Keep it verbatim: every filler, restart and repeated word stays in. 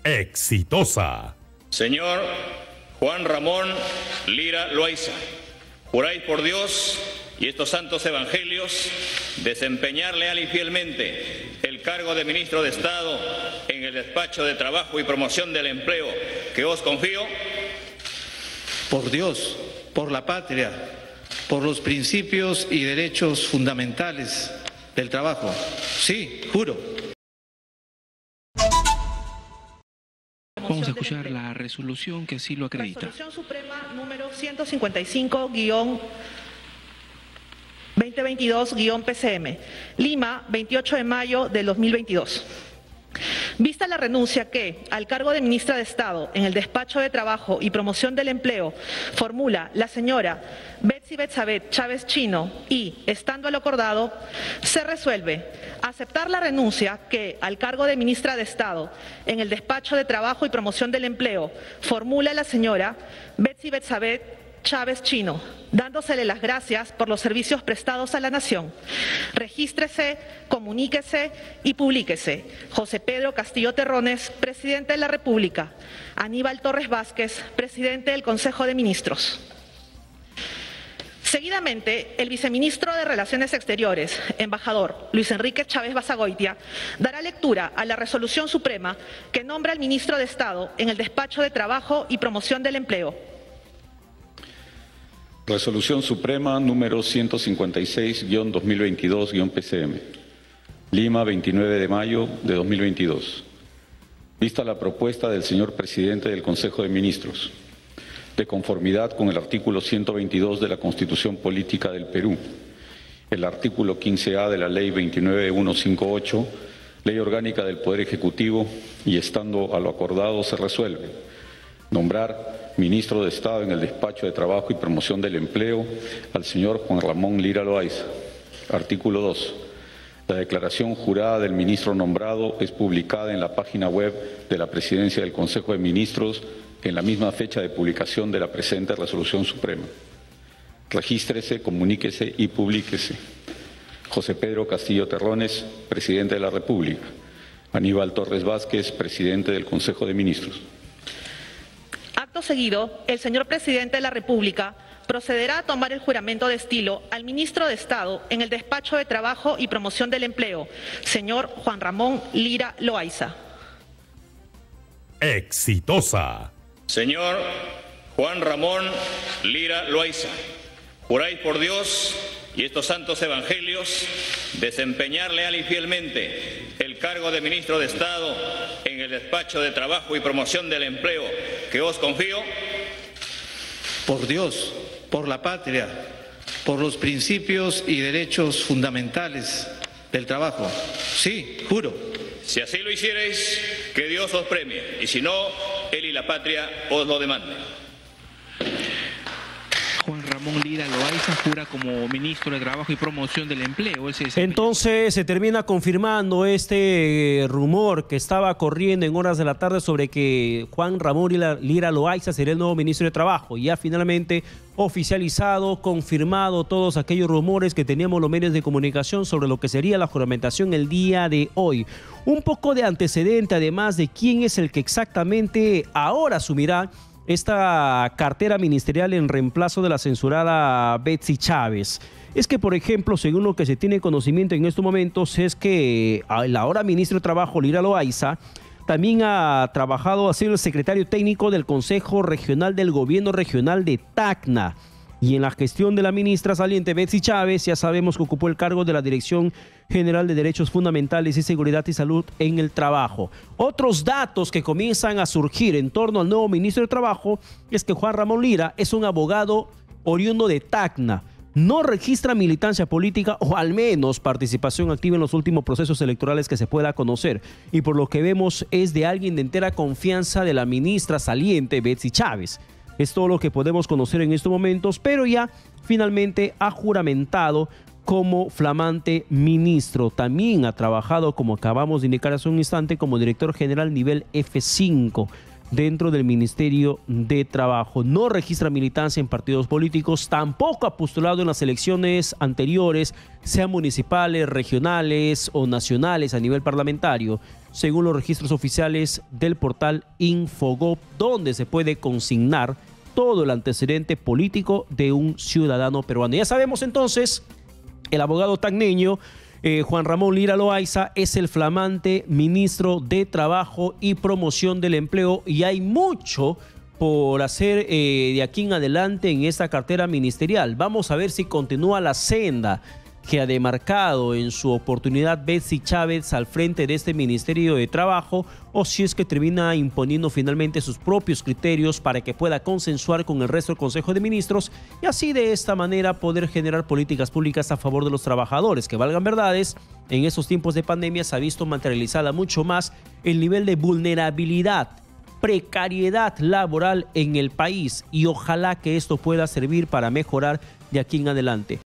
Exitosa. Señor Juan Ramón Lira Loaiza, juráis por Dios y estos santos evangelios desempeñar leal y fielmente el cargo de ministro de Estado en el despacho de Trabajo y Promoción del Empleo que os confío. Por Dios, por la patria, por los principios y derechos fundamentales del trabajo. Sí, juro. Vamos a escuchar la resolución que así lo acredita. Resolución Suprema número ciento cincuenta y cinco guión veinte veintidós guión P C M, Lima, veintiocho de mayo del dos mil veintidós. Vista la renuncia que, al cargo de ministra de Estado en el Despacho de Trabajo y Promoción del Empleo, formula la señora Betsy Betsabeth Chávez Chino y, estando a lo acordado, se resuelve aceptar la renuncia que, al cargo de ministra de Estado en el Despacho de Trabajo y Promoción del Empleo, formula la señora Betsy Betsabeth Chávez Chino, dándosele las gracias por los servicios prestados a la nación. Regístrese, comuníquese y publíquese. José Pedro Castillo Terrones, Presidente de la República. Aníbal Torres Vázquez, Presidente del Consejo de Ministros. Seguidamente, el viceministro de Relaciones Exteriores, embajador Luis Enrique Chávez Basagoitia, dará lectura a la resolución suprema que nombra al ministro de Estado en el Despacho de Trabajo y Promoción del Empleo. Resolución Suprema número ciento cincuenta y seis guión dos mil veintidós guión P C M. Lima, veintinueve de mayo de dos mil veintidós. Vista la propuesta del señor Presidente del Consejo de Ministros, de conformidad con el artículo ciento veintidós de la Constitución Política del Perú, el artículo quince A de la Ley veintinueve mil ciento cincuenta y ocho, Ley Orgánica del Poder Ejecutivo, y estando a lo acordado se resuelve nombrar ministro de Estado en el Despacho de Trabajo y Promoción del Empleo al señor Juan Ramón Lira Loaiza. Artículo dos. La declaración jurada del ministro nombrado es publicada en la página web de la Presidencia del Consejo de Ministros en la misma fecha de publicación de la presente Resolución Suprema. Regístrese, comuníquese y publíquese. José Pedro Castillo Terrones, Presidente de la República. Aníbal Torres Vázquez, Presidente del Consejo de Ministros. Acto seguido, el señor Presidente de la República procederá a tomar el juramento de estilo al ministro de Estado en el Despacho de Trabajo y Promoción del Empleo, señor Juan Ramón Lira Loaiza. Exitosa. Señor Juan Ramón Lira Loaiza, juráis por Dios y estos santos evangelios desempeñar leal y fielmente el cargo de ministro de Estado en el Despacho de Trabajo y Promoción del Empleo que os confío. Por Dios, por la patria, por los principios y derechos fundamentales del trabajo. Sí, juro. Si así lo hiciereis, que Dios os premie, y si no, él y la patria os lo demanden. Juan Ramón Lira Loaiza jura como ministro de Trabajo y Promoción del Empleo. Entonces se termina confirmando este rumor que estaba corriendo en horas de la tarde sobre que Juan Ramón Lira, Lira Loaiza sería el nuevo ministro de Trabajo. Ya finalmente oficializado, confirmado todos aquellos rumores que teníamos los medios de comunicación sobre lo que sería la juramentación el día de hoy. Un poco de antecedente además de quién es el que exactamente ahora asumirá esta cartera ministerial en reemplazo de la censurada Betsy Chávez. Es que, por ejemplo, según lo que se tiene conocimiento en estos momentos, es que el ahora ministro de Trabajo, Lira Loaiza, también ha trabajado, ha sido el secretario técnico del Consejo Regional del Gobierno Regional de Tacna. Y en la gestión de la ministra saliente Betsy Chávez, ya sabemos que ocupó el cargo de la Dirección General de Derechos Fundamentales y Seguridad y Salud en el Trabajo. Otros datos que comienzan a surgir en torno al nuevo ministro de Trabajo es que Juan Ramón Lira es un abogado oriundo de Tacna. No registra militancia política o al menos participación activa en los últimos procesos electorales que se pueda conocer. Y por lo que vemos es de alguien de entera confianza de la ministra saliente Betsy Chávez. Es todo lo que podemos conocer en estos momentos, pero ya finalmente ha juramentado como flamante ministro. También ha trabajado, como acabamos de indicar hace un instante, como director general nivel F cinco dentro del Ministerio de Trabajo. No registra militancia en partidos políticos, tampoco ha postulado en las elecciones anteriores, sean municipales, regionales o nacionales a nivel parlamentario. según los registros oficiales del portal Infogov, donde se puede consignar todo el antecedente político de un ciudadano peruano. Ya sabemos entonces, el abogado tacneño eh, Juan Ramón Lira Loaiza es el flamante ministro de Trabajo y Promoción del Empleo, y hay mucho por hacer eh, de aquí en adelante en esta cartera ministerial. Vamos a ver si continúa la senda que ha demarcado en su oportunidad Betsy Chávez al frente de este Ministerio de Trabajo, o si es que termina imponiendo finalmente sus propios criterios para que pueda consensuar con el resto del Consejo de Ministros y así de esta manera poder generar políticas públicas a favor de los trabajadores. Que valgan verdades, en estos tiempos de pandemia se ha visto materializada mucho más el nivel de vulnerabilidad, precariedad laboral en el país, y ojalá que esto pueda servir para mejorar de aquí en adelante.